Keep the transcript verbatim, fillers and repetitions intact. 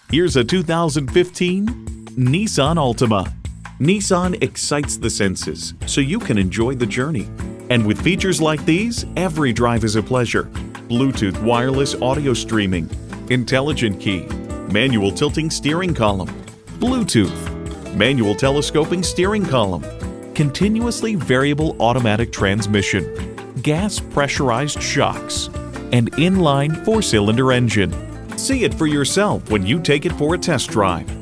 Here's a two thousand fifteen Nissan Altima. Nissan excites the senses so you can enjoy the journey. And with features like these, every drive is a pleasure. Bluetooth wireless audio streaming, intelligent key, manual tilting steering column, Bluetooth, manual telescoping steering column, continuously variable automatic transmission, gas pressurized shocks, and inline four-cylinder engine. See it for yourself when you take it for a test drive.